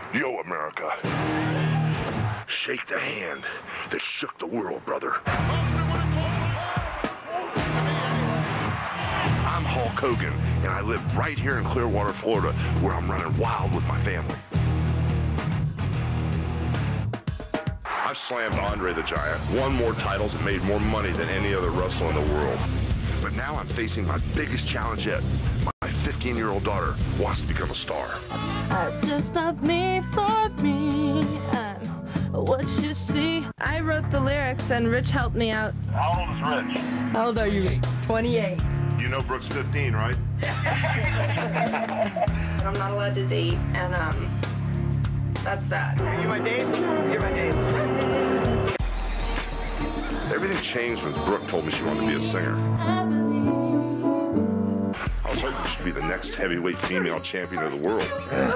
Yo, America. Shake the hand that shook the world, brother. I'm Hulk Hogan, and I live right here in Clearwater, Florida, where I'm running wild with my family. I've slammed Andre the Giant, won more titles, and made more money than any other wrestler in the world. But now I'm facing my biggest challenge yet. My 15-year-old daughter wants to become a star. Just love me for me, I'm what you see. I wrote the lyrics and Rich helped me out. How old is Rich? How old are you? 28. You know Brooke's 15, right? I'm not allowed to date, and that's that. Are you my date? You're my date. Everything changed when Brooke told me she wanted to be a singer. I was hoping she'd be the next heavyweight female champion of the world.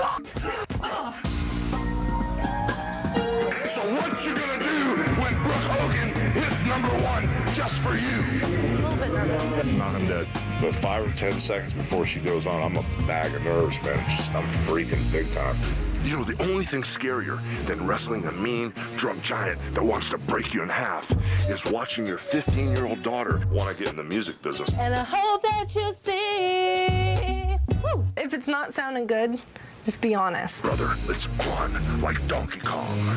So what you gonna do when Brooke Hogan hits #1 just for you? A little bit nervous. I'm dead. But 5 or 10 seconds before she goes on, I'm a bag of nerves, man. I'm freaking big time. You know, the only thing scarier than wrestling a mean, drunk giant that wants to break you in half is watching your 15-year-old daughter want to get in the music business. And I hope that you see. Woo. If it's not sounding good, just be honest. Brother, it's on like Donkey Kong.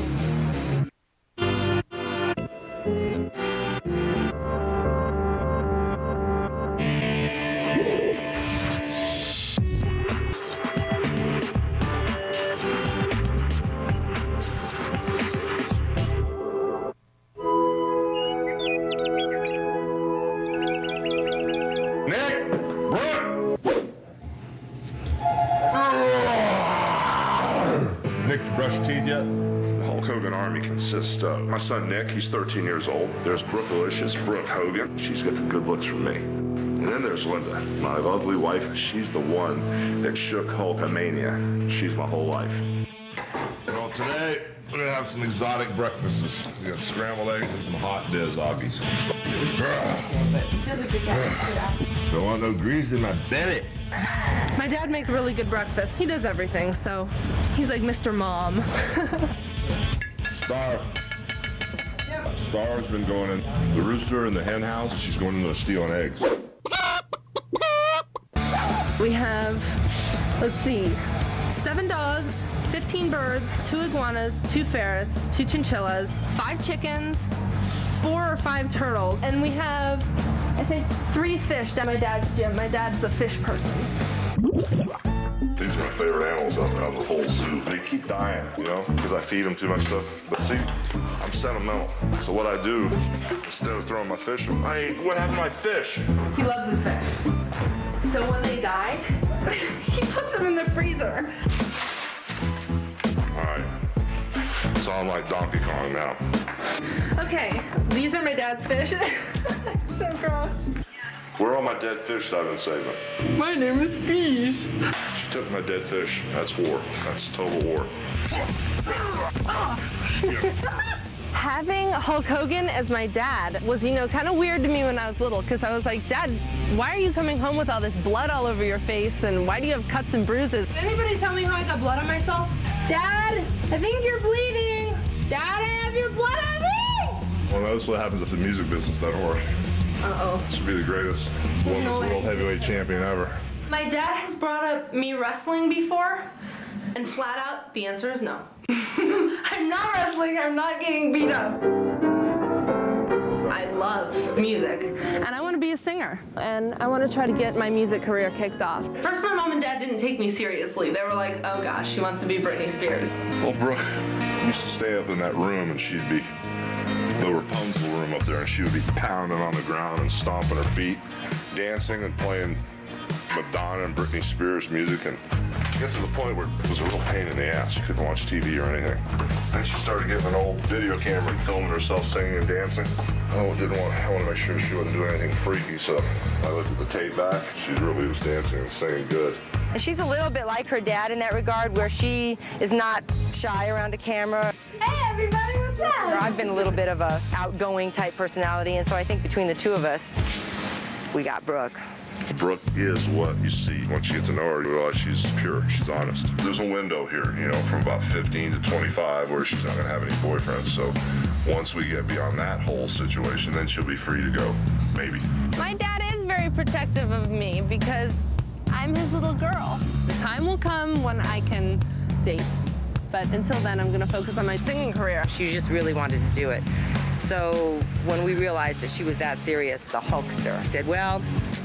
Nick, you brush your teeth yet? The Hulk Hogan Army consists of my son Nick, he's 13 years old. There's Brooke Alicious, Brooke Hogan. She's got the good looks from me. And then there's Linda, my lovely wife. She's the one that shook Hulkamania. She's my whole life. Well, today we're gonna have some exotic breakfasts. We got scrambled eggs and some hot Dizoggies. Don't want no grease in my belly. My dad makes really good breakfast. He does everything, so he's like Mr. Mom. Star's been going in the rooster in the hen house. She's going into stealing eggs. We have, let's see, 7 dogs, 15 birds, 2 iguanas, 2 ferrets, 2 chinchillas, 5 chickens, 4 or 5 turtles, and we have, I think, 3 fish down my dad's gym. My dad's a fish person. These are my favorite animals out of the whole zoo. They keep dying, you know, because I feed them too much stuff. But see, I'm sentimental. So what I do, instead of throwing my fish, what happened to my fish? He loves his fish. So when they die, he puts them in the freezer. All right. So I'm like Donkey Kong now. Okay, these are my dad's fish. It's so gross. Where are all my dead fish that I've been saving? My name is Fish. She took my dead fish. That's war. That's total war. Having Hulk Hogan as my dad was, you know, kind of weird to me when I was little, because I was like, Dad, why are you coming home with all this blood all over your face, and why do you have cuts and bruises? Did anybody tell me how I got blood on myself? Dad, I think you're bleeding. Dad, I have your blood on me! Well, that's what happens if the music business doesn't work. Uh-oh. This would be the greightest women's world heavyweight champion ever. My dad has brought up me wrestling before, and flat out, the answer is no. I'm not wrestling, I'm not getting beat up. I love music, and I want to be a singer, and I want to try to get my music career kicked off. First, my mom and dad didn't take me seriously. They were like, oh gosh, she wants to be Britney Spears. Well, Brooke used to stay up in that room, and she'd be the Rapunzel room up there, and she would be pounding on the ground and stomping her feet, dancing and playing Madonna and Britney Spears music, and get to the point where it was a real pain in the ass. She couldn't watch TV or anything. Then she started getting an old video camera and filming herself singing and dancing. I wanted to make sure she wasn't doing anything freaky, so I looked at the tape back. She really was dancing and singing good. And she's a little bit like her dad in that regard, where she is not shy around a camera. Hey everybody, what's up? I've been a little bit of a outgoing type personality, and so I think between the two of us, we got Brooke. Brooke is what you see. Once you get to know her, you realize she's pure, she's honest. There's a window here, you know, from about 15 to 25 where she's not gonna have any boyfriends. So once we get beyond that whole situation, then she'll be free to go, maybe. My dad is very protective of me because I'm his little girl. The time will come when I can date. But until then, I'm gonna focus on my singing career. She just really wanted to do it. So when we realized that she was that serious, the Hulkster said, well,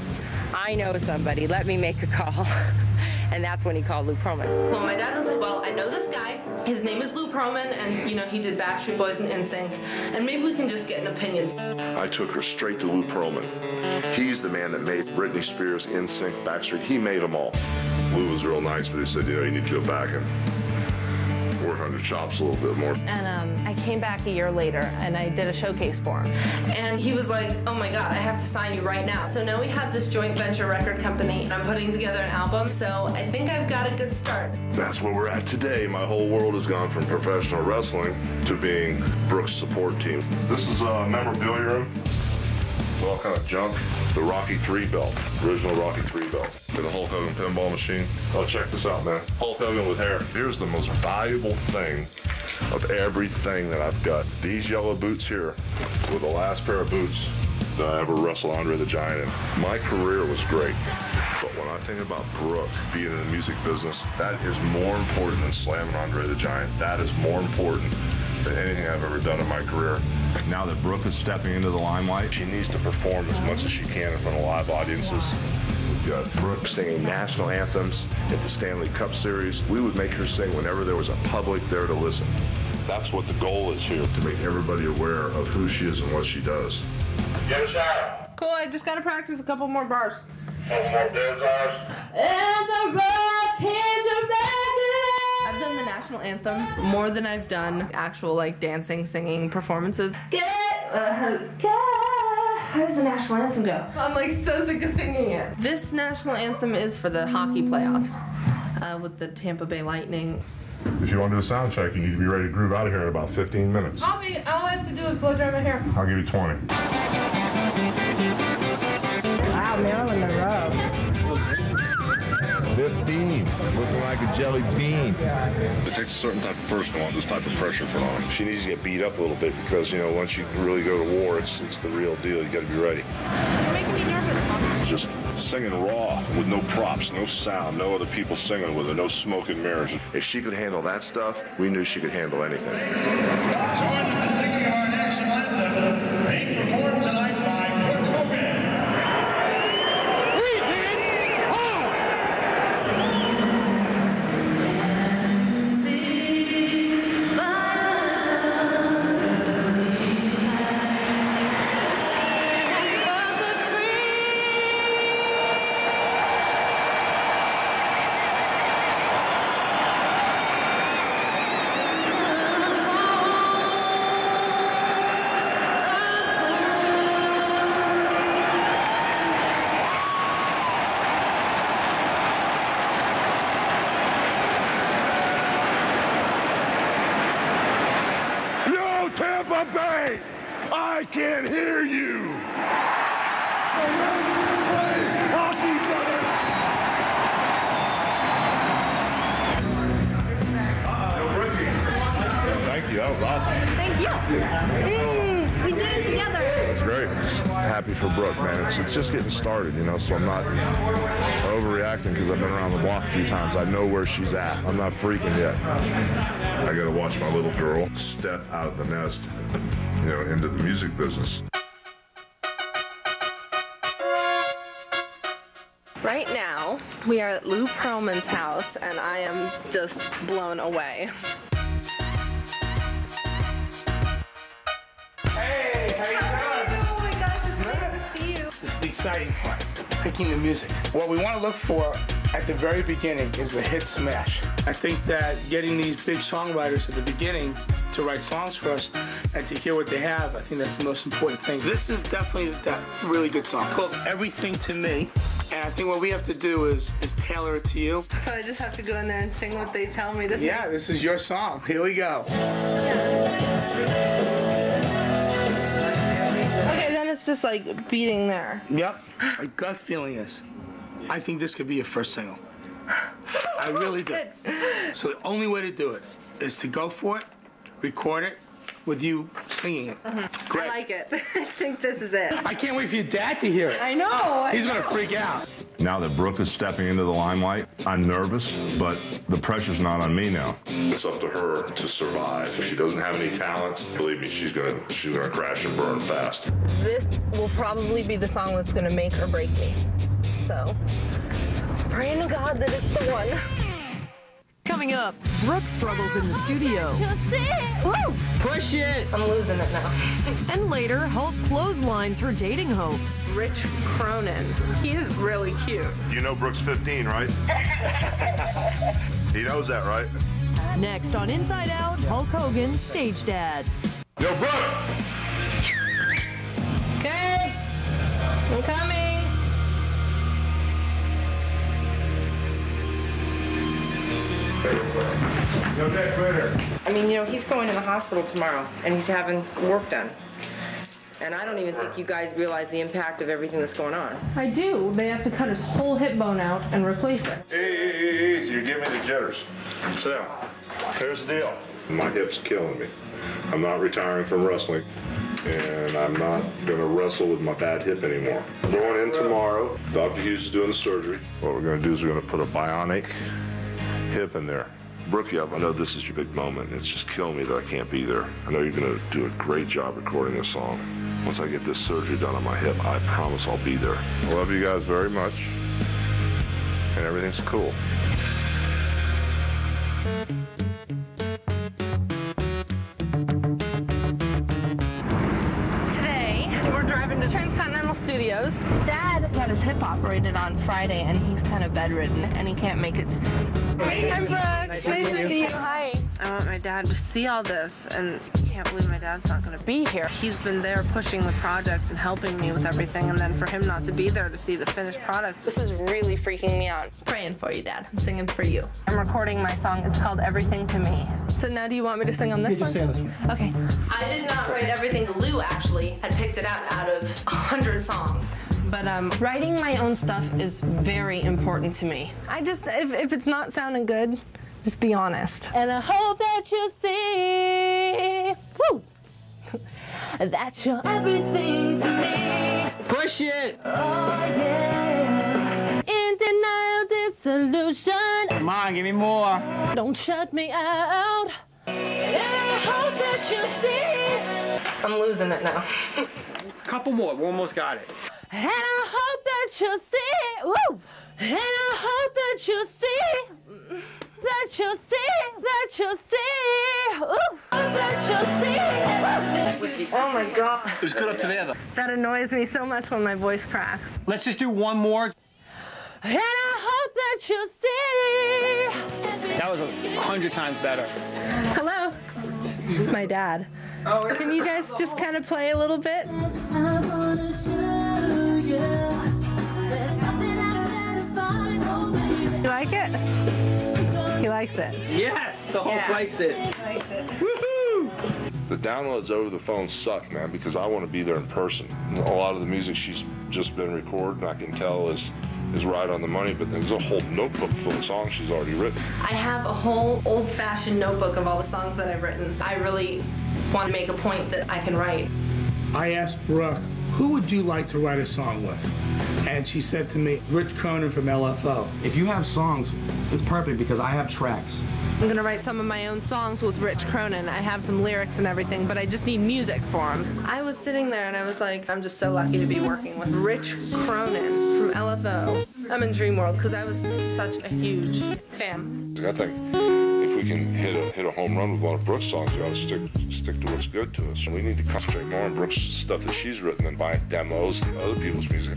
I know somebody, let me make a call. And that's when he called Lou Pearlman. Well, my dad was like, well, I know this guy. His name is Lou Pearlman, and, you know, he did Backstreet Boys and NSYNC, and maybe we can just get an opinion. I took her straight to Lou Pearlman. He's the man that made Britney Spears, NSYNC, Backstreet. He made them all. Lou was real nice, but he said, you know, you need to go back and work on your chops a little bit more. And I came back a year later, and I did a showcase for him. And he was like, oh my God, I have to sign you right now. So now we have this joint venture record company, and I'm putting together an album, so I think I've got a good start. That's where we're at today. My whole world has gone from professional wrestling to being Brooke's support team. This is a memorabilia room. It's all kind of junk. The Rocky III belt, original Rocky III belt. To the Hulk Hogan pinball machine. Oh, check this out, man. Hulk Hogan with hair. Here's the most valuable thing of everything that I've got. These yellow boots here were the last pair of boots that I ever wrestled Andre the Giant in. My career was great, but when I think about Brooke being in the music business, that is more important than slamming Andre the Giant. That is more important than anything I've ever done in my career. Now that Brooke is stepping into the limelight, she needs to perform as much as she can in front of live audiences. We've got Brooke singing national anthems at the Stanley Cup Series. We would make her sing whenever there was a public there to listen. That's what the goal is here, to make everybody aware of who she is and what she does. Get a shot. Cool, I just gotta practice a couple more bars. Couple more bars. And the rock hands are back. I've done the national anthem more than I've done actual like dancing, singing performances. How does the national anthem go? I'm like so sick of singing it. This national anthem is for the hockey playoffs with the Tampa Bay Lightning. If you want to do a sound check, you need to be ready to groove out of here in about 15 minutes. All I have to do is blow dry my hair. I'll give you 20. Wow, Marilyn Monroe. 15, looking like a jelly bean. It takes a certain type of person to want this type of pressure put on her. She needs to get beat up a little bit because, you know, once you really go to war, it's the real deal. You got to be ready. You're making me nervous, Mom. Just singing raw with no props, no sound, no other people singing with her, no smoke and mirrors. If she could handle that stuff, we knew she could handle anything. Joined in the singing of our national anthem, being performed tonight by Brooke Hogan. Tampa Bay, I can't hear you. Hockey, brother. Thank you, that was awesome. Thank you. We did it together. That's great. Just happy for Brooke, man. It's just getting started, you know, so I'm not overreacting because I've been around the block a few times. I know where she's at. I'm not freaking yet. I got to watch my little girl step out of the nest, you know, into the music business. Right now, we are at Lou Pearlman's house, and I am just blown away. Hey, how you doing? Oh my gosh, it's nice to see you. This is the exciting part, picking the music. What we want to look for at the very beginning is the hit smash. I think that getting these big songwriters at the beginning to write songs for us and to hear what they have, I think that's the most important thing. This is definitely that really good song. It's called Everything to Me. And I think what we have to do is tailor it to you. So I just have to go in there and sing what they tell me to sing? Yeah, this is your song. Here we go. Okay, then it's just like beating there. Yep. My gut feeling is, I think this could be your first single. I really do. So the only way to do it is to go for it, record it, with you singing it. Great. I like it. I think this is it. I can't wait for your dad to hear it. I know. He's gonna freak out. Now that Brooke is stepping into the limelight, I'm nervous, but the pressure's not on me now. It's up to her to survive. If she doesn't have any talent, believe me, she's gonna crash and burn fast. This will probably be the song that's gonna make or break me. So, praying to God that it's the one. Coming up, Brooke struggles in the studio. Woo! Push it! I'm losing it now. And later, Hulk clotheslines her dating hopes. Rich Cronin. He is really cute. You know Brooke's 15, right? He knows that, right? Next on Inside Out, Hulk Hogan, Stage Dad. Yo, Brooke! Okay, I'm coming. Yo, Dad, Critter. I mean, you know, he's going to the hospital tomorrow, and he's having work done. And I don't even think you guys realize the impact of everything that's going on. I do. They have to cut his whole hip bone out and replace it. Hey, so you're giving me the jitters. Sit down. Here's the deal. My hip's killing me. I'm not retiring from wrestling, and I'm not gonna wrestle with my bad hip anymore. I'm going in tomorrow. Dr. Hughes is doing the surgery. What we're gonna do is we're gonna put a bionic hip in there. Brooke, I know this is your big moment. It's just killing me that I can't be there. I know you're gonna do a great job recording this song. Once I get this surgery done on my hip, I promise I'll be there. I love you guys very much, and everything's cool. Today, we're driving to Transcontinental Studios. Dad got his hip operated on Friday, and he's kind of bedridden, and he can't make it. I'm Brooke. Nice to see you. Hi. I want my dad to see all this, and I can't believe my dad's not going to be here. He's been there pushing the project and helping me with everything, and then for him not to be there to see the finished product, this is really freaking me out. Praying for you, Dad. I'm singing for you. I'm recording my song. It's called Everything to Me. So now do you want me to sing on this one? Just sing this one. Okay. I did not write everything. Lou actually had picked it out of 100 songs. But writing my own stuff is very important to me. I just, if it's not sounding good, just be honest. And I hope that you see, woo, that you're everything to me. Push it! Oh yeah. In denial, disillusion. Come on, give me more. Don't shut me out. And I hope that you see. I'm losing it now. Couple more, we almost got it. And I hope that you see, woo! And I hope that you see, that you see, that you see, ooh, that you see. Oh my God. It was good up to there, though. That annoys me so much when my voice cracks. Let's just do one more. And I hope that you see. That was 100 times better. Hello. This is my dad. Oh, Can you guys just kind of play a little bit? You like it? He likes it. yes, the Hulk likes it. Woohoo! The downloads over the phone suck, man, because I want to be there in person. A lot of the music she's just been recording, I can tell is right on the money, but there's a whole notebook full of songs she's already written. I have a whole old-fashioned notebook of all the songs that I've written. I really want to make a point that I can write. I asked Brooke, who would you like to write a song with? And she said to me, Rich Cronin from LFO. If you have songs, it's perfect because I have tracks. I'm gonna write some of my own songs with Rich Cronin. I have some lyrics and everything, but I just need music for him. I was sitting there and I was like, I'm just so lucky to be working with Rich Cronin from LFO. I'm in dream world because I was such a huge fan. I think if we can hit a home run with one of Brooke's songs, we ought to stick to what's good to us. And we need to concentrate more on Brooke's stuff that she's written than buying demos and other people's music.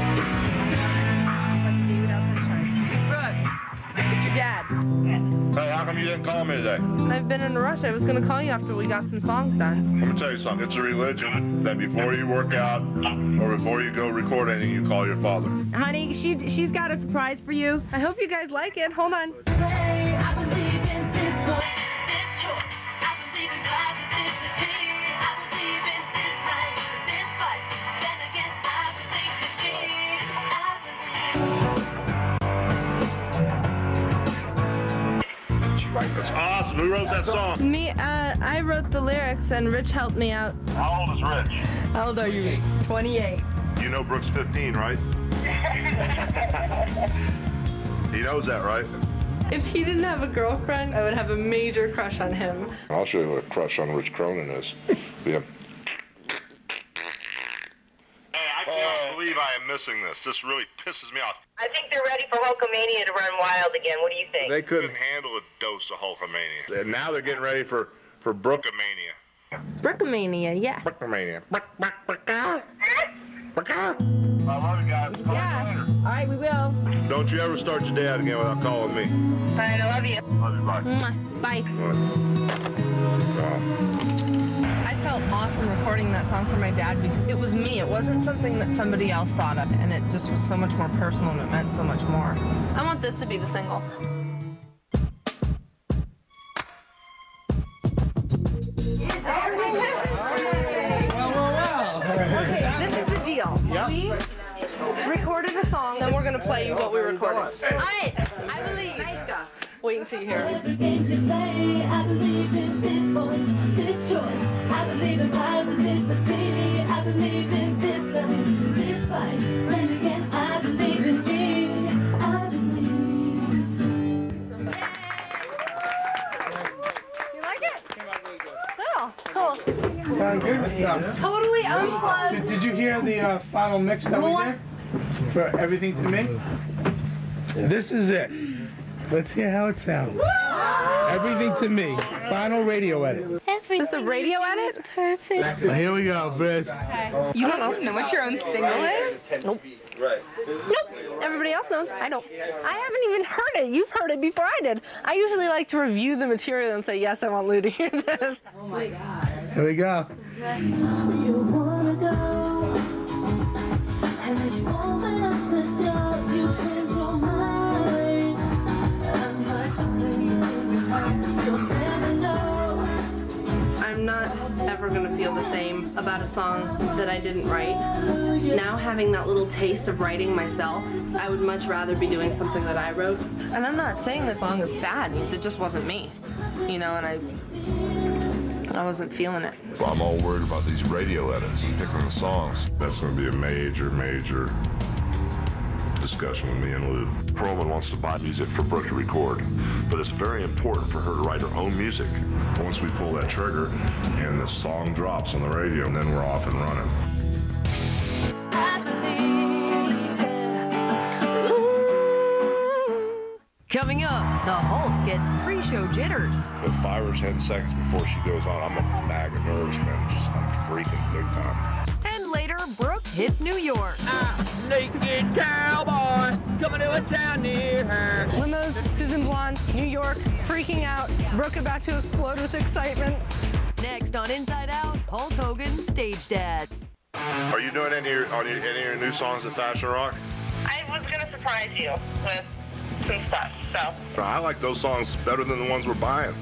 It's your dad. Hey, how come you didn't call me today? I've been in a rush. I was gonna call you after we got some songs done. Let me tell you something. It's a religion that before you work out or before you go record anything, you call your father. Honey, she's got a surprise for you. I hope you guys like it. Hold on. awesome. Who wrote that song? Me, I wrote the lyrics and Rich helped me out. How old is Rich? How old are you? 28. You know Brooke's 15, right? He knows that, right? If he didn't have a girlfriend, I would have a major crush on him. I'll show you what a crush on Rich Cronin is. Yeah. Hey, I can't believe I am missing this. This really pisses me off. I think they're ready for Hulkamania to run wild again. What do you think? They couldn't handle a dose of Hulkamania. And now they're getting ready for Brookamania. Brookamania, yeah. Brookamania. I love you guys. Yeah. All right, we will. Don't you ever start your day out again without calling me. All right, I love you. Love you, bye. Mwah. Bye. I felt awesome recording that song for my dad because it was me. It wasn't something that somebody else thought of, and it just was so much more personal and it meant so much more. I want this to be the single. Okay, this is the deal. We recorded a song, then we're gonna play you what we recorded. All right, I believe. Wait until you hear it. I believe in this voice, this choice. I believe in positivity. I believe in this love, this fight. Then again, I believe in me. I believe. You like it? Oh, cool. Sound good stuff. Totally unplugged. Did you hear the final mix that we did for Everything to Me? This is it. Let's hear how it sounds. Everything to Me. Final radio edit. Is the radio edit? Perfect. Well, here we go, Briz. You don't know what your own single is? Nope. Right. Nope. Everybody else knows. I don't. I haven't even heard it. You've heard it before I did. I usually like to review the material and say, yes, I want Lou to hear this. Oh my God. Here we go. You wanna go, and as you open up the door, you change your mind. And by something you'll never know. I'm not ever going to feel the same about a song that I didn't write. Now having that little taste of writing myself, I would much rather be doing something that I wrote. And I'm not saying the song is bad, because it just wasn't me. You know, and I wasn't feeling it. So I'm all worried about these radio edits and picking the songs. That's going to be a major discussion with me and Lou. Perlman wants to buy music for Brooke to record, but it's very important for her to write her own music. Once we pull that trigger and the song drops on the radio, and then we're off and running. Coming up, the Hulk gets pre-show jitters. But 5 or 10 seconds before she goes on, I'm a bag of nerves, man. I'm freaking big time. And later, Brooke hits New York. Naked cowboy coming to a town near her. Limos, Susan Blonde, New York, freaking out. Brooke about to explode with excitement. Next on Inside Out, Hulk Hogan, Stage Dad. Are you doing any of your new songs at Fashion Rock? I was going to surprise you with some stuff, so. I like those songs better than the ones we're buying.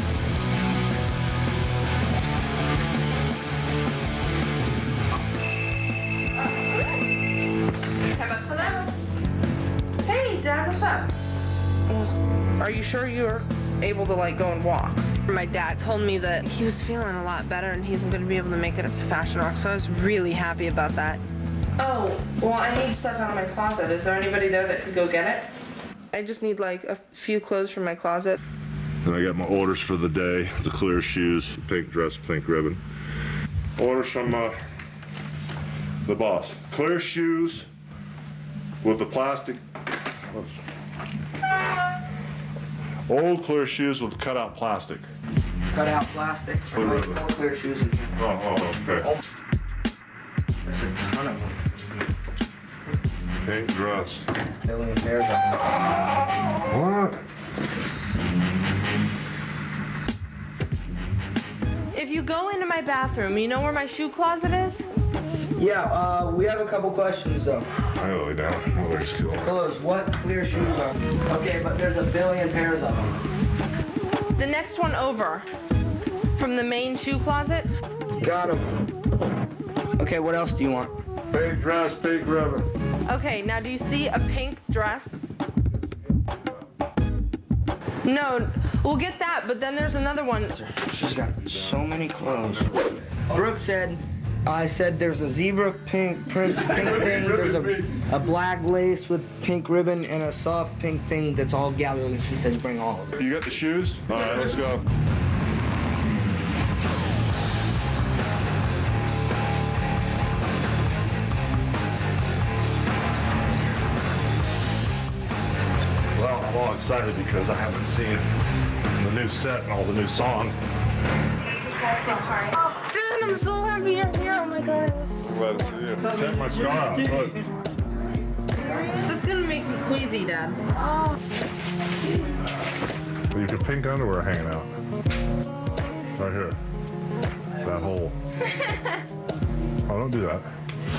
Hey, Dad, what's up? Are you sure you're able to, like, go and walk? My dad told me that he was feeling a lot better and he's going to be able to make it up to Fashion Rock, so I was really happy about that. Oh, well, I need stuff out of my closet. Is there anybody there that could go get it? I just need, like, a few clothes from my closet. And I got my orders for the day, the clear shoes, pink dress, pink ribbon. Orders from the boss. Clear shoes with the plastic. Old clear shoes with cutout plastic. Cut out plastic. Clear ribbon. No clear shoes in here. Oh, okay. There's a ton of them. Pink dress. Billion pairs of them. What? If you go into my bathroom, you know where my shoe closet is? Yeah, we have a couple questions though. I lay down. My legs kill. Clothes, what clear shoes are? Okay, but there's a billion pairs of them. The next one over. From the main shoe closet. Got them. Okay, what else do you want? Pink dress, pink ribbon. Okay, now do you see a pink dress? No, we'll get that, but then there's another one. She's got so many clothes. Brooke said, I said there's a zebra pink thing, there's a black lace with pink ribbon, and a soft pink thing that's all gathered, and she says bring all of it. You got the shoes? All right, let's go. Well, I'm all excited because I haven't seen the new set and all the new songs. Dude, I'm so happy you're here. Oh my gosh. Glad to see you. Check my scar out. Look. This is gonna make me queasy, Dad. Oh. You got pink underwear hanging out. Right here. That hole. Oh, don't do that.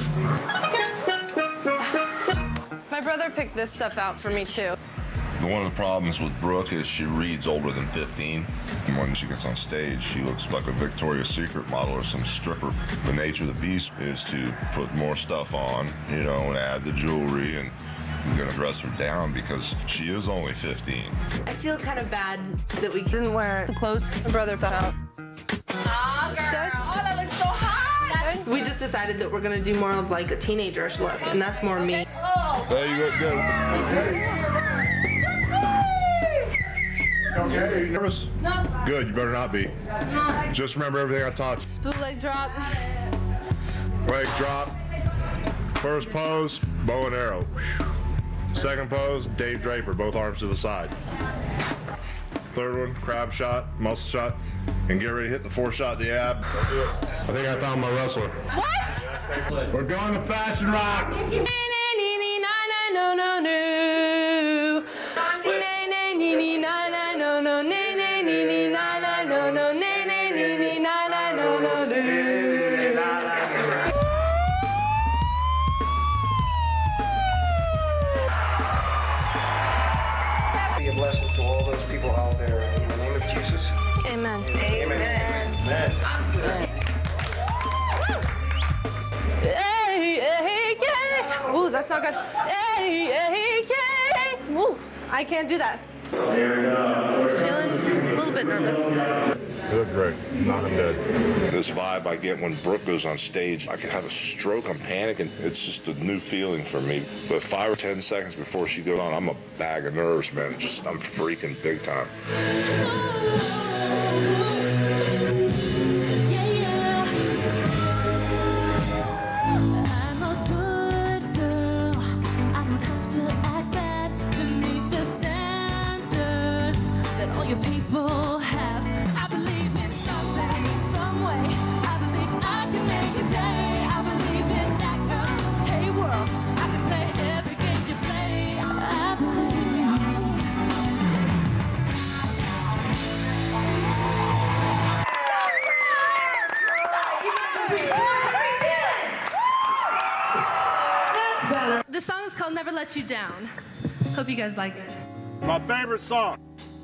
My brother picked this stuff out for me too. One of the problems with Brooke is she reads older than 15. And when she gets on stage, she looks like a Victoria's Secret model or some stripper. The nature of the beast is to put more stuff on, you know, and add the jewelry, and you're gonna dress her down because she is only 15. I feel kind of bad that we didn't wear the clothes my brother put out. Oh, girl. Oh, that looks so hot. We just decided that we're gonna do more of like a teenagerish look, and that's more me. There you go, good. Okay, you nervous? No. Good, you better not be. No. Just remember everything I taught you. Bootleg drop. Leg drop. First pose, bow and arrow. Second pose, Dave Draper, both arms to the side. Third one, crab shot, muscle shot, and get ready to hit the 4-shot the ab. I think I found my wrestler. What? We're going to Fashion Rock. Be a blessing to all those people out there. In the name of Jesus. Amen. Amen. Amen. Hey, hey, yeah. Ooh, that's not good. Hey, hey, yeah. Ooh, I can't do that. Feeling a little bit nervous. You look great. Not dead. This vibe I get when Brooke goes on stage, I can have a stroke. I'm panicking. It's just a new feeling for me. But 5 or 10 seconds before she goes on, I'm a bag of nerves, man. I'm freaking big time. People have. I believe in something, some way. I believe I can make you say. I believe in that girl. Hey world, I can play every game you play. I believe. That's better. The song is called Never Let You Down. Hope you guys like it. My favorite song.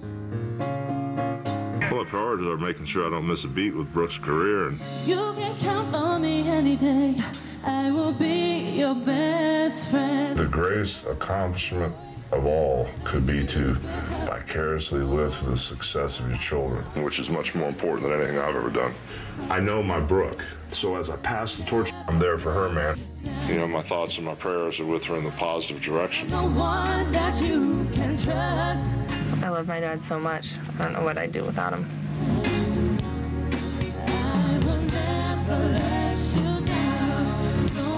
Well, the priorities are making sure I don't miss a beat with Brooke's career. And You can count on me any day. I will be your best friend. the greatest accomplishment of all could be to vicariously live through the success of your children, which is much more important than anything I've ever done. I know my Brooke, so as I pass the torch, I'm there for her, man. You know, my thoughts and my prayers are with her in the positive direction. No one that you can trust. I love my dad so much. I don't know what I'd do without him. I will never let you down. No,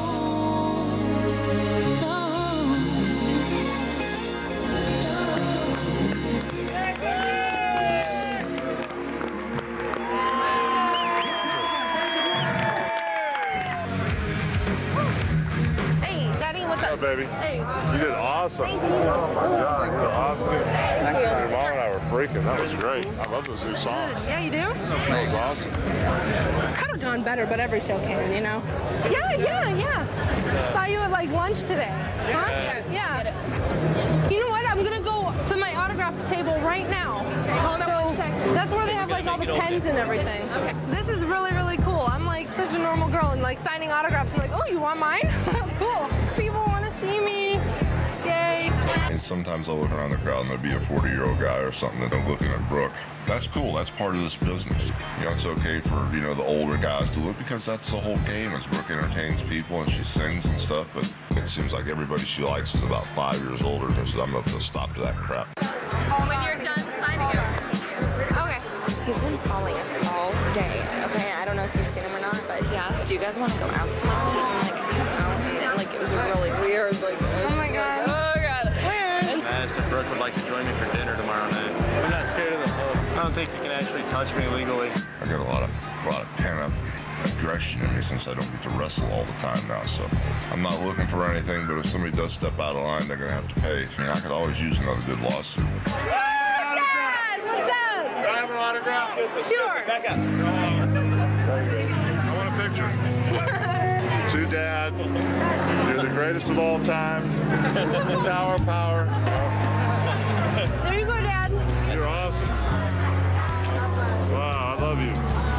Hey, Daddy, what's up? baby. Hey. You did awesome. Oh my God, you did awesome. Your mom and I were freaking. That was great. I love those new songs. Yeah, you do? That was awesome. Could have gone better, but every show can, you know? Yeah. Saw you at like lunch today. Huh? Yeah. You know what? I'm gonna go to my autograph table right now. So that's where they have like all the pens and everything. Okay. This is really, really cool. I'm like such a normal girl and like signing autographs. I'm like, oh, you want mine? Cool. People want to see me. Yay. And sometimes I'll look around the crowd and there'll be a 40-year-old guy or something that I'm looking at Brooke. That's cool. That's part of this business. You know, it's okay for, you know, the older guys to look because that's the whole game is Brooke entertains people and she sings and stuff, but it seems like everybody she likes is about 5 years older than her, so I'm not going to stop to that crap. When you're done signing it. Okay. He's been following us all day. Okay, I don't know if you've seen him or not, but he asked, do you guys want to go out tomorrow? I'm like, I don't know. And like, it was really weird. Like, oh my God. Oh God. Weird. I asked if Brooke would like to join me for dinner tomorrow night. I'm not scared of the Hulk. I don't think you can actually touch me legally. I got a lot of pent-up aggression in me since I don't get to wrestle all the time now, so I'm not looking for anything, but if somebody does step out of line, they're going to have to pay. I mean, I could always use another good lawsuit. Dad, what's up? I have an autograph. Sure. Back up. I want a picture. To Dad. You're the greatest of all time. Tower of Power. There you go, Dad. You're awesome. Wow, I love you.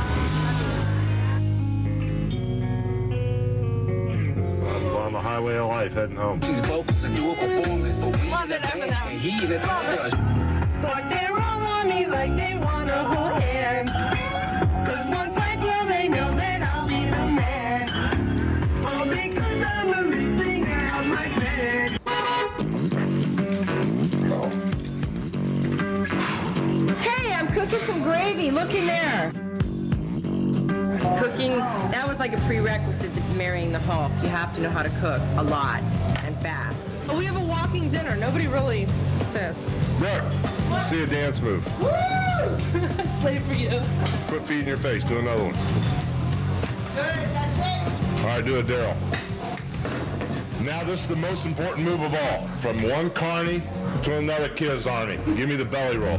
I'm on the highway of life heading home. These vocals and do a performance for we Love it, Eminem. and he the top does. But they're all on me like they wanna hold hands. Cause once I blow, they know that I'll be the man. All because I'm a lead singer of my band. Hey, I'm cooking some gravy. Look in there. Cooking, that was like a prerequisite to marrying the Hulk. You have to know how to cook a lot and fast. We have a walking dinner. Nobody really sits. Brooke, see a dance move. Woo! Slave for you. Quit feeding your face. Do another one. Good, that's it. All right, do it, Daryl. Now this is the most important move of all. From one carny to another kid's army. Give me the belly roll.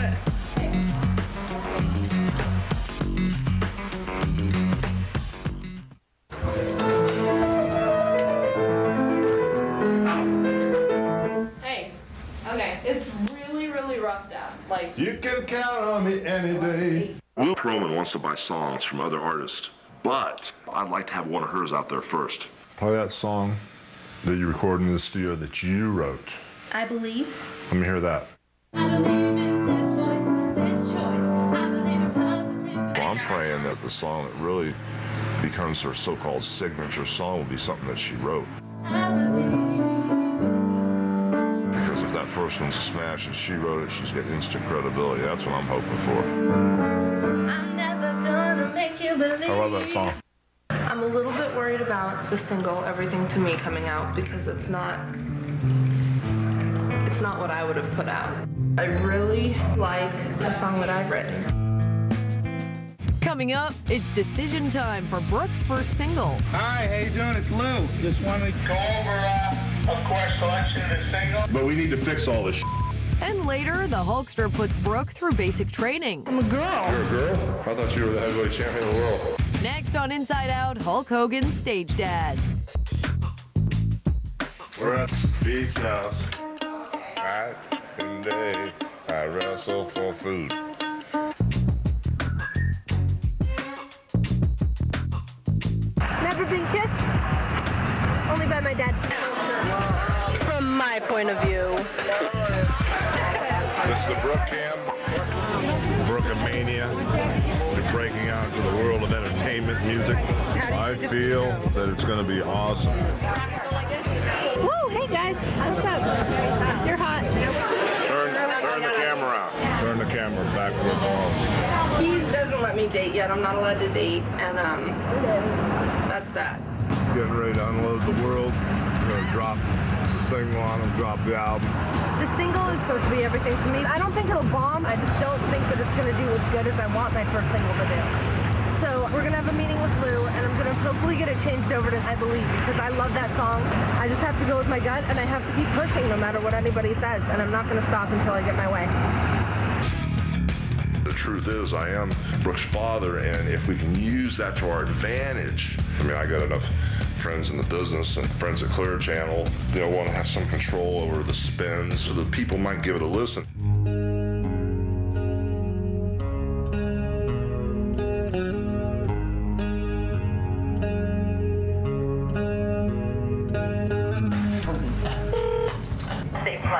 Hey, okay, it's really, really rough, Dad. Like, You can count on me any day. Will Perlman wants to buy songs from other artists, but I'd like to have one of hers out there first. Play that song that you recorded in the studio that you wrote. I believe. Let me hear that. I believe in this voice, this choice. I believe in positive. Well, I'm praying that the song that really becomes her so-called signature song will be something that she wrote. I believe. Because if that first one's a smash and she wrote it, she's got instant credibility. That's what I'm hoping for. I'm never gonna make you believe. I love that song. I'm a little bit worried about the single Everything to Me coming out because it's not what I would have put out. I really like the song that I've written. Coming up, it's decision time for Brooke's first single. Hi, how you doing? It's Lou. Just wanted to go over a core selection of the single. But we need to fix all this. And later, the Hulkster puts Brooke through basic training. I'm a girl. You're a girl? I thought you were the heavyweight champion of the world. Next on Inside Out, Hulk Hogan's Stage Dad. We're at the beach house. Night and day, I wrestle for food. Never been kissed? Only by my dad. From my point of view. This is the Brooke Cam. Brookemania. We're breaking out into the world of entertainment music. I feel that it's going to be awesome. Woo, hey guys, what's up? You're hot. Turn the camera around. Turn the camera back where it belongs. He doesn't let me date yet. I'm not allowed to date, and that's that. Getting ready to unload the world. We're going to drop the single on them, drop the album. The single is supposed to be everything to me. I don't think it'll bomb. I just don't think that it's going to do as good as I want my first single to do. So we're going to have a meeting with Lou, and I'm going to hopefully get it changed over to I Believe, because I love that song. I just have to go with my gut, and I have to keep pushing no matter what anybody says, and I'm not going to stop until I get my way. The truth is, I am Brooke's father, and if we can use that to our advantage, I mean, I got enough friends in the business and friends at Clear Channel, they'll want to have some control over the spins, so that people might give it a listen. They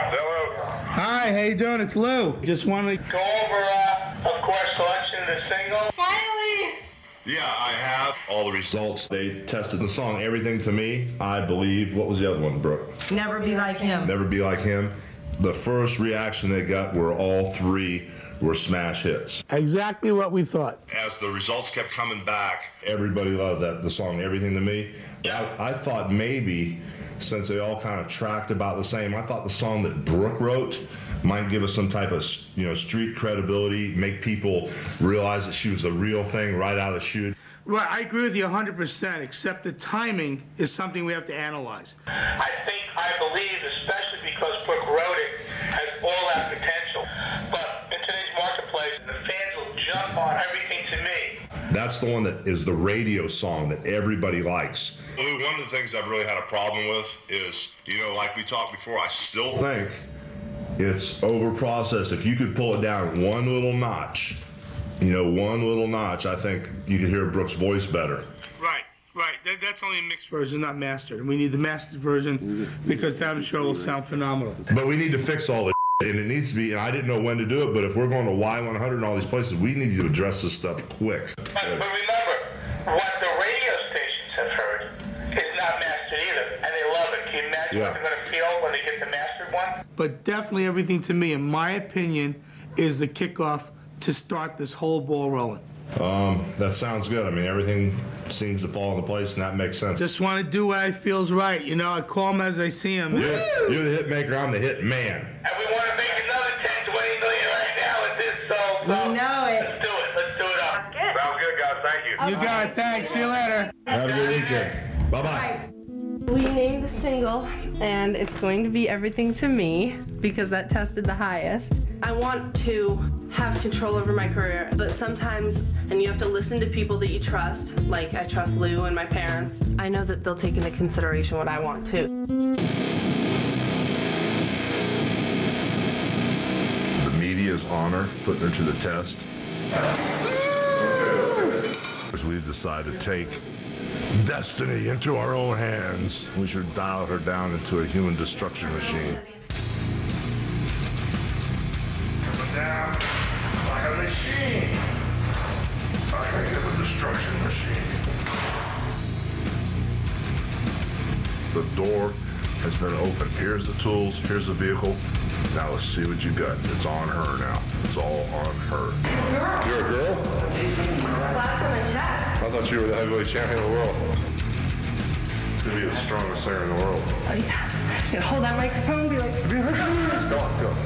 Hi, how you doing? It's Lou. Just want to Go over, of course, selection of the single. Finally! Yeah, I have all the results. They tested the song Everything to Me, I Believe. What was the other one, Brooke? Never Be Like Him. Never Be Like Him. The first reaction they got were all three were smash hits. exactly what we thought. As the results kept coming back, everybody loved the song Everything to Me. I thought maybe, since they all kind of tracked about the same, I thought the song that Brooke wrote might give us some type of, street credibility, make people realize that she was the real thing right out of the chute. Right, I agree with you 100%, except the timing is something we have to analyze. I believe, especially because Brooke wrote it, has all that potential. But in today's marketplace, the fans will jump on Everything to Me. That's the one that is the radio song that everybody likes. Lou, one of the things I've really had a problem with is, like we talked before, I still think it's over-processed. If you could pull it down one little notch, I think you could hear Brooke's voice better. Right. That's only a mixed version, not mastered. We need the mastered version because that I'm sure will sound phenomenal. But we need to fix all the and it needs to be, and I didn't know when to do it, but if we're going to Y100 and all these places, we need to address this stuff quick. But remember, what the radio stations have heard is not mastered either, and they love it. Can you imagine what they're going to feel when they get the mastered one? But definitely Everything to Me, in my opinion, is the kickoff to start this whole ball rolling. That sounds good. I mean, everything seems to fall into place, and that makes sense. Just want to do what I feels right. I call them as I see them. You're the hit maker, I'm the hit man. And we want to make another 10, 20 million right now with this, so We know it. Let's do it up. Sounds good, guys. Thank you. You got it. Thanks. See you later. Have a good weekend. Bye-bye. We named the single, and it's going to be Everything to Me because that tested the highest. I want to have control over my career, but sometimes, and you have to listen to people that you trust, like I trust Lou and my parents. I know that they'll take into consideration what I want too. The media's honor, putting her to the test. We decided to take destiny into our own hands. We should dial her down into a human destruction machine. Down like a machine. Like a human destruction machine. The door has been opened. Here's the tools, here's the vehicle. Now let's see what you got. It's on her now. It's all on her. Girl. You're a girl? Last time I checked. I thought you were the heavyweight champion of the world. To be the strongest singer in the world. Oh yeah. You hold that microphone and be like, Go.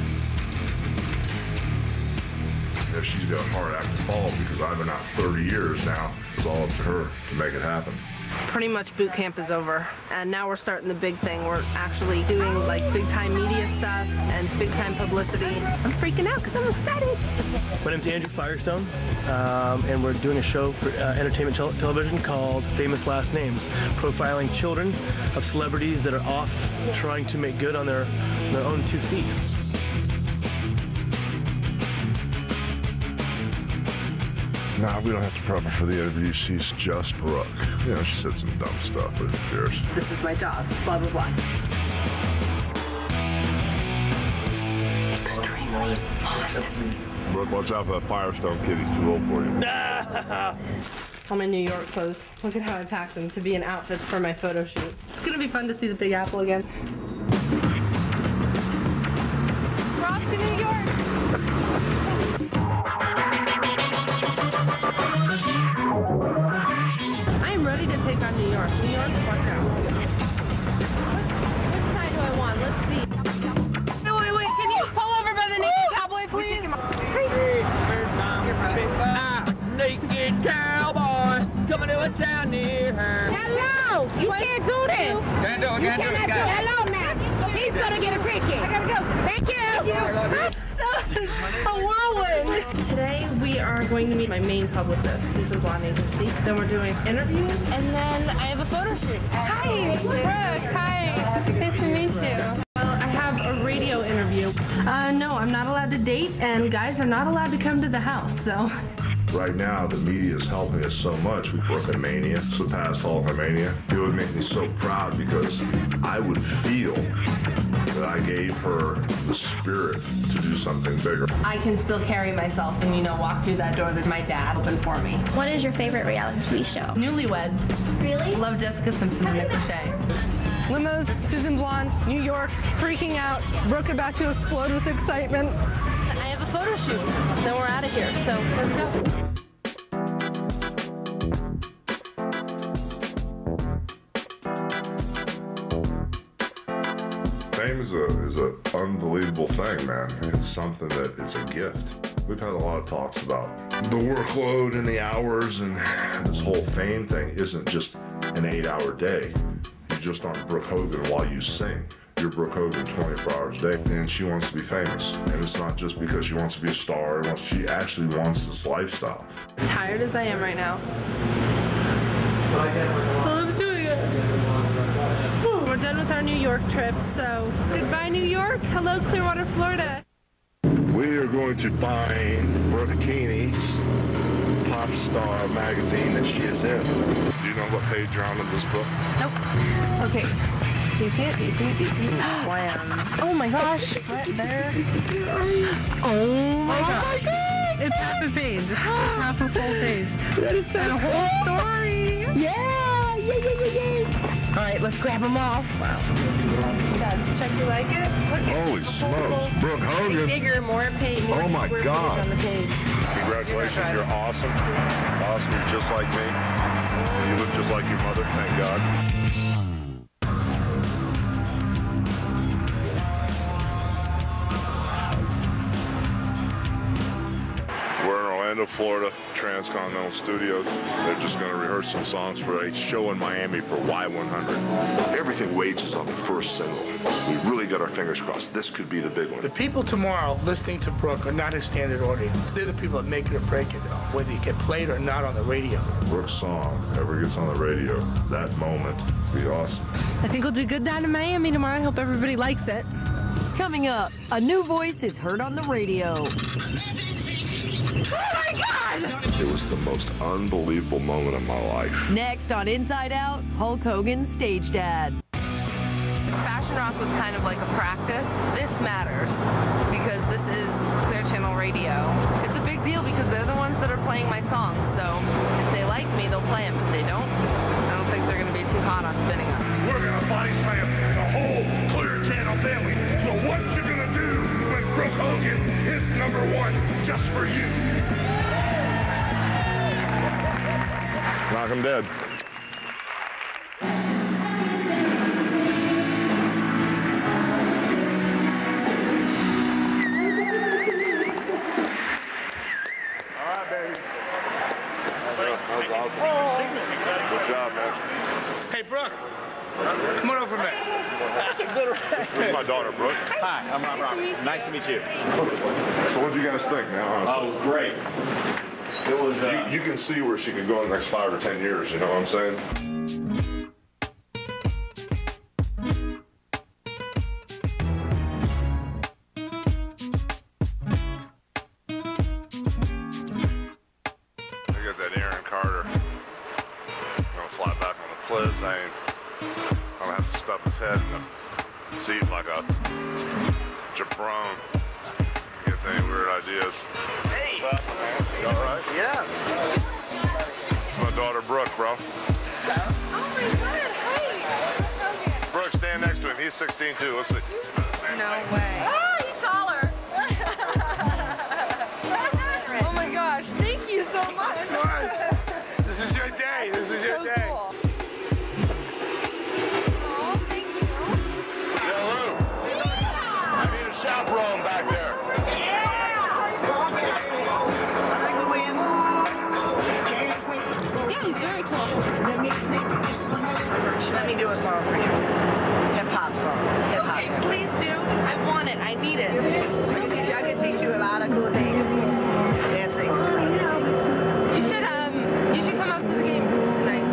Yeah, she's got a hard act to follow because I've been out 30 years now. It's all up to her to make it happen. Pretty much boot camp is over, and now we're starting the big thing. We're actually doing like big time media stuff and big time publicity. I'm freaking out because I'm excited. My name's Andrew Firestone, and we're doing a show for entertainment television called Famous Last Names, profiling children of celebrities that are off trying to make good on their own 2 feet. Nah, we don't have to prep her for the interview. She's just Brooke. She said some dumb stuff, but who cares? This is my job, blah, blah, blah. Extremely hot. Brooke, watch out for that Firestone kid. He's too old for you. All my New York clothes. Look at how I packed them to be in outfits for my photo shoot. It's gonna be fun to see the Big Apple again. We're off to New York. Ready to take on New York. New York, watch out. Which side do I want? Let's see. Wait. Can you pull over by the Naked Cowboy, please? Naked cowboy coming to a town near her. Hello! You can't do this! Can't do it. Hello, man. He's gonna get a ticket. I gotta go. Thank you. A whirlwind! Today we are going to meet my main publicist, Susan Blonde Agency. Then we're doing interviews, and then I have a photo shoot. Hi, Brooke. Hi. Nice to meet you. Well, I have a radio interview. No, I'm not allowed to date, and guys are not allowed to come to the house, so Right now, the media is helping us so much with Brooklyn Mania, surpassed Hulkamania. It would make me so proud because I would feel that I gave her the spirit to do something bigger. I can still carry myself and, walk through that door that my dad opened for me. What is your favorite reality TV show? Newlyweds. Really? Love Jessica Simpson and Nick Lachey. Limos, Susan Blonde, New York, freaking out. Brooke about to explode with excitement. I have a photo shoot. Then we're out of here, so let's go. Fame is an unbelievable thing, man. It's something that it's a gift. We've had a lot of talks about the workload and the hours, and this whole fame thing isn't just an 8-hour day. You just aren't Brooke Hogan while you sing. You're Brooke Hogan 24 hours a day, and she wants to be famous. And it's not just because she wants to be a star. She actually wants this lifestyle. As tired as I am right now, I'm doing it. We're done with our New York trip, so goodbye, New York. Hello, Clearwater, Florida. We are going to find Brooke Teeney's Pop Star magazine that she is in. Do you know what page you're on in this book? Nope. Okay. Do you see it? Do you see it? Do you see it? Wham. Oh my gosh. Right there. Oh my gosh. It's half a page. It's half a full page. That is so and a whole story. Yeah! Yay! All right, let's grab them all. Wow. Dad, check you like it? Look at Holy smokes. Brooke Hogan. Bigger, more page. Oh my God. On the page. Congratulations, you're awesome. Awesome, you're just like me. You look just like your mother, thank God. We're in Orlando, Florida, Transcontinental Studios. They're just going to rehearse some songs for a show in Miami for Y100. Everything wages on the first single. We really got our fingers crossed. This could be the big one. The people tomorrow listening to Brooke are not his standard audience. They're the people that make it or break it, though, whether you get played or not on the radio. Brooke's song ever gets on the radio, that moment would be awesome. I think we'll do good down in Miami tomorrow. I hope everybody likes it. Coming up, a new voice is heard on the radio. Oh my God! It was the most unbelievable moment of my life. Next on Inside Out, Hulk Hogan's Stage Dad. Fashion Rock was kind of like a practice. This matters because this is Clear Channel Radio. It's a big deal because they're the ones that are playing my songs. So if they like me, they'll play them. If they don't, I don't think they're going to be too hot on spinning them. We're going to body slam the whole Clear Channel family. So what you going to do when Brooke Hogan hits #1 just for you? Knock 'em dead. Good job, man. Hey, Brooke. Come on over, man. That's a good This is my daughter, Brooke. Hi, I'm Rob Roberts. Nice to meet you. So what do you guys think, man, honestly? Oh, it was great. It was... You can see where she could go in the next 5 or 10 years, you know what I'm saying? I'm gonna have to stuff his head in the seat like a jabron. Gets any weird ideas. Hey! What's up, man? You alright? Yeah. It's my daughter Brooke, bro. Oh my God, hey! Brooke, stand next to him. He's 16 too. Let's see. No way. Oh, he's taller. Oh my gosh, thank you so much. This is your day. This is your day. Cool. Chaperone back there. Yeah, he's very cool. Let me do a song for you. Hip-hop song. It's hip-hop. Okay, please do. I want it. I need it. I can teach you a lot of cool things. Dancing and stuff. You should come up to the game tonight.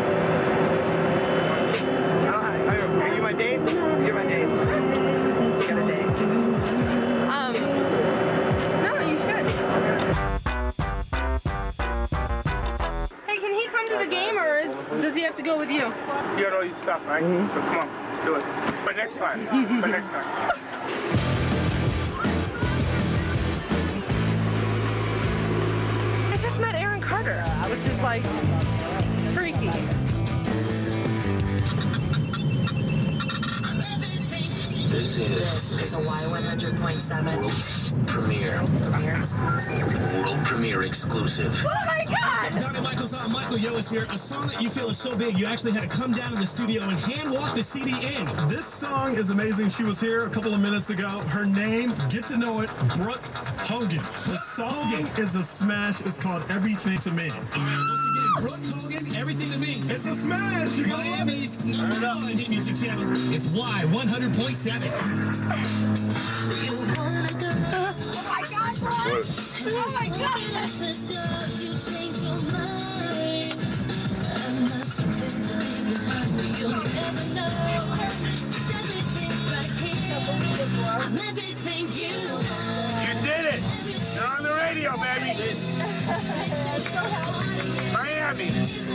Are you my date? You're my date. Got a date. No, you should. to the game, or does he have to go with you? You got all your stuff, right? So come on, let's do it. But next time. But next time. I just met Aaron Carter, which is like freaky. This is a Y100.7 premiere. Premiere exclusive. World premiere exclusive. Oh my God! Dr. Michael's on. Michael Yo is here. A song that you feel is so big, you actually had to come down to the studio and hand walk the CD in. This song is amazing. She was here a couple of minutes ago. Her name, get to know it, Brooke Hogan. The song is a smash. It's called Everything to Me. All right, once again, Brooke Hogan, Everything to Me. It's a smash. You got Miami's number one hit music channel. It's Y100.7. Oh my God, bro! Oh my God! You did it! You're on the radio, baby! Miami!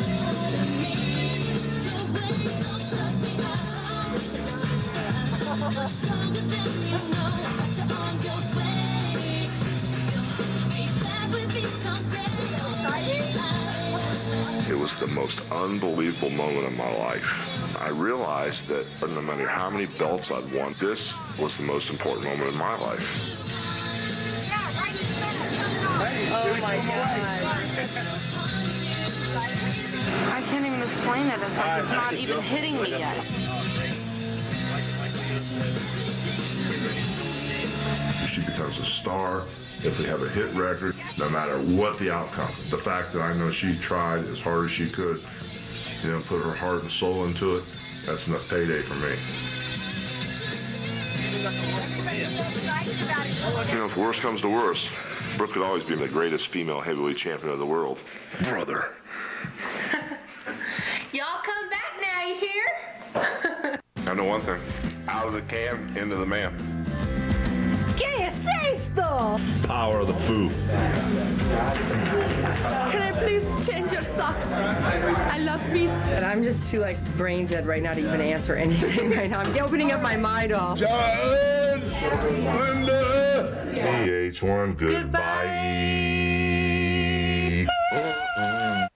It was the most unbelievable moment of my life. I realized that no matter how many belts I'd won, this was the most important moment in my life. Oh my God. I can't even explain it. It's like it's not even hitting me yet. She becomes a star if we have a hit record, no matter what the outcome. The fact that I know she tried as hard as she could, put her heart and soul into it, that's enough payday for me. If worst comes to worst, Brooke could always be the greatest female heavyweight champion of the world. Brother. Y'all come back now, you hear? I know one thing. Out of the can, into the man. ¿Qué es esto? Power of the foo. Can I please change your socks? I love feet. And I'm just too brain dead right now to even answer anything right now. I'm opening up my mind all. John, Linda, PH1, goodbye.